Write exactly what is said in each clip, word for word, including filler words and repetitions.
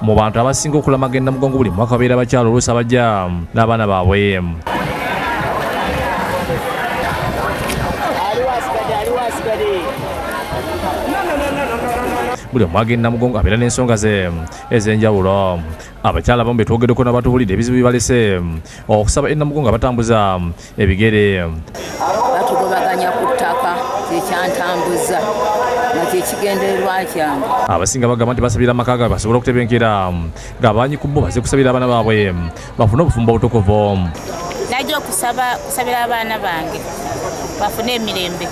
mu bantu abasinga okulamaga Namugongo buli mwaka babeera abakyala oluusi abajja n'abaana baabwe. Buli omu agenda Namugongo abeera n'ensonga ze ez'enjawulo. Abakyala abamu betwogeddeko n'abatuwulidde ebizibu bibalese okusaba Namugongo abatambuza ebigere. Batugobaganya ku ttaka kyekyantambuza nga kyekigendererwa kyange. Abasinga bagamba nti basabira amaka gaabwe basobole okutebenkera ng'abaanyi ku bo baze kusabira abaana baabwe bafune obufumbo obutukuvu. Najja okusaba kusabira abaana bange bafune emirembe,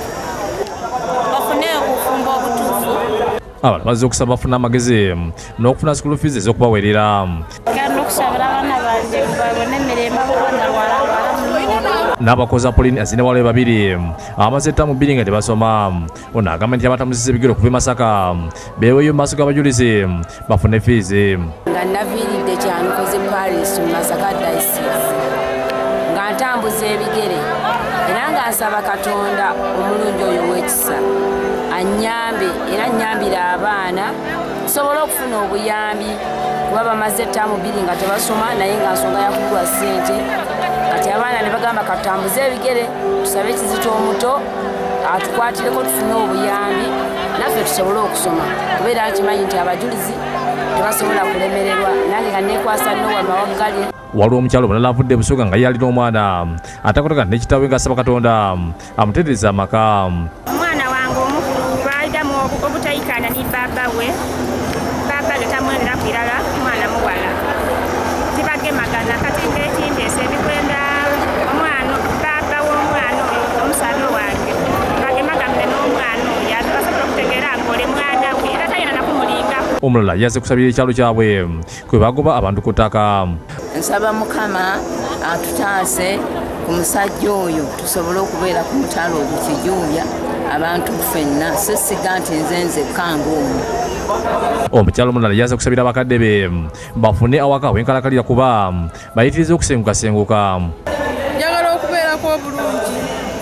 bafune obufumbo obutuufu. Abalala bazze okusaba bafune amagezi n'okufuna school fees ez'okubaweerera. Kandi okusabira abaana bange babone emirembe abona wala n'abakozi Pauline azine wale babiri amaze ttamu bbiri nga tebasoma. Ono agamba nti abatambuziza ebigere okuva e Masaka beeweeyo mu maaso g'abajulizi bafune fees. Nga naviiridde kyankoze Paris mu Masaka Diocese nga ntambuza ebigere era nga nsaba Katonda omulungi oyo w'ekisa annyambe era annyambire abaana tusobole okufuna obuyambi kuba bamaze ttamu bbiri nga tebasoma naye nga nsonga yakugwa ssente kati abaana ne bagamba katambuze ebigere tusabe Kizito omuto atukwatireko tufune obuyambi naffe tusobole okusoma kubeera nkimanyi nti abajulizi tebasobola kulemererwa nange nga neekwasa Nowa Mawaggali. Waliwo omukyalo omulala avudde e Busoga nga ye alina omwana atakotaka n'ekitaawe ng'asaba Katonda amutereeza amaka. Omwana wange omukulu lwalidamu obutayikaana ne baba we, baba ge tamwendera ku irala mwana muwala tibagemagana kati ng'ekindeesa ebikwenda omwana baba w'omwana oyo omusaano wange bagemagamire n'omwana oyo asobola okutegeera ng'oli mwana we era tayina nakumulinga. Omulala yazze kusabira ekyalo kyabwe kwe bagoba abantu ku ttaka. Nsaba Mukama atutaase ku musajja oyo tusobole okubeera ku mutalo ogukijuubya abantu ffenna so siga nti nze nzekka ng'omu. Omukyalo omulala yazze kusabira abakadde be bafune awaka w'enkalakalira kuba bayitiriza okusengukasenguka. Njagala okubeerako obulungi,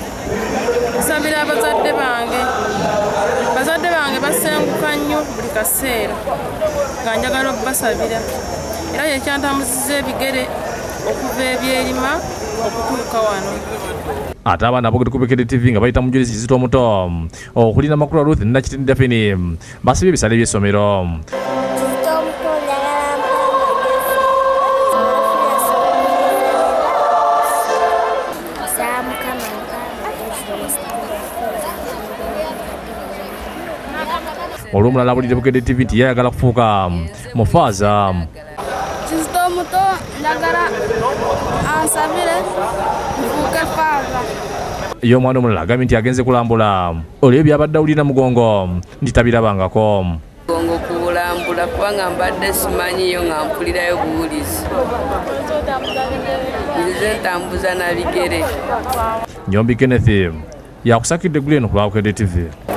nsabira abazadde bange bazadde bange basenguka nnyo buli kaseera nga njagala okubasabira era kyekyantambuziza ebigere okuva ebyerima okutuuka wano. Ate abaana abogedde ku B K D T V nga bayita mujulizi Kizito omuto okuli Namakula Ruth ne Nakitini Daphne basibye ebisale by'essomero. Olw'omulala abulidde B K D T V nti yayagala kufuuka mufaaza. Kizito omuto njagala ansabire nfuuke faaza. Ye omwana omulala agambye nti agenze kulambula olwo byabadde awulira Namugongo nti tabirabangako. Gongo kulambula kubanga mbadde simanyiyo nga mpulirayo buwulizi. Nze ntambuza na bigere. Nyombi Kenneth yakusakidde eggulu eno ku B K D T V.